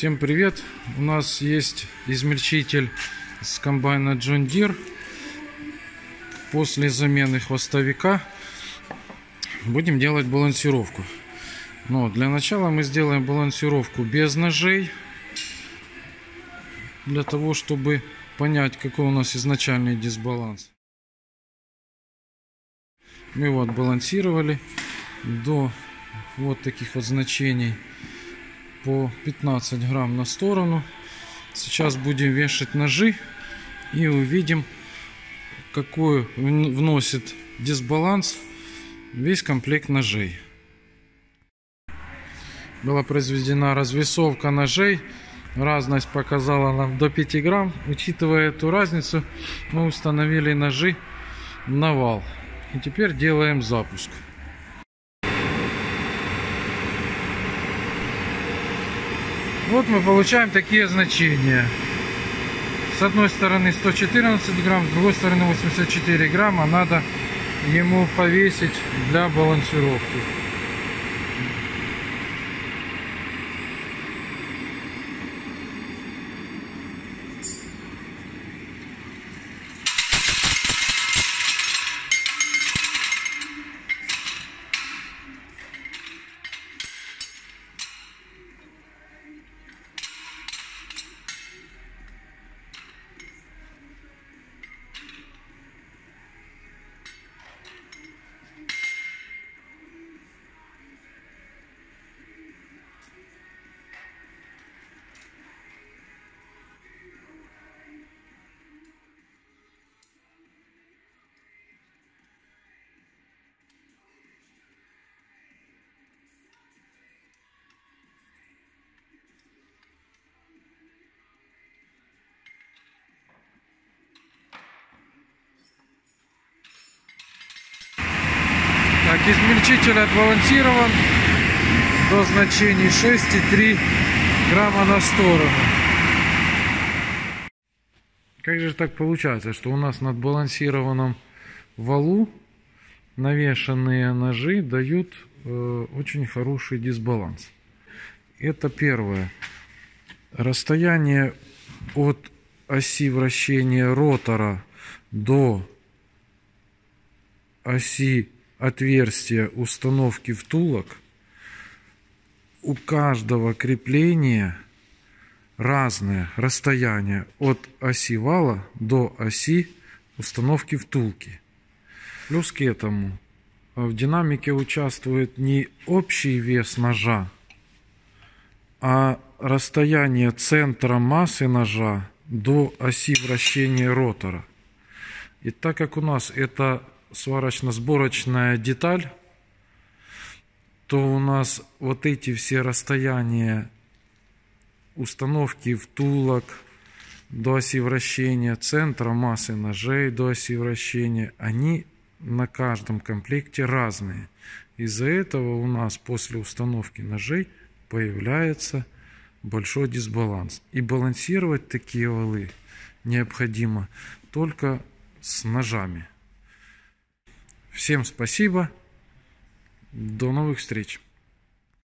Всем привет! У нас есть измельчитель с комбайна John Deere. После замены хвостовика будем делать балансировку. Но для начала мы сделаем балансировку без ножей, для того чтобы понять, какой у нас изначальный дисбаланс. Мы его отбалансировали до вот таких вот значений по 15 грамм на сторону. Сейчас будем вешать ножи и увидим, какой вносит дисбаланс весь комплект ножей. Была произведена развесовка ножей. Разность показала нам до 5 грамм. Учитывая эту разницу, мы установили ножи на вал. И теперь делаем запуск. Вот мы получаем такие значения. С одной стороны 114 грамм, с другой стороны 84 грамма. Надо ему повесить для балансировки. Так, измельчитель отбалансирован до значений 6,3 грамма на сторону. Как же так получается, что у нас на отбалансированном валу навешанные ножи дают очень хороший дисбаланс? Это первое. Расстояние от оси вращения ротора до оси отверстия установки втулок у каждого крепления разное расстояние от оси вала до оси установки втулки. Плюс к этому в динамике участвует не общий вес ножа, а расстояние центра массы ножа до оси вращения ротора. И так как у нас это сварочно-сборочная деталь, то у нас вот эти все расстояния установки втулок до оси вращения, центра массы ножей до оси вращения, они на каждом комплекте разные. Из-за этого у нас после установки ножей появляется большой дисбаланс. И балансировать такие валы необходимо только с ножами. Всем спасибо. До новых встреч.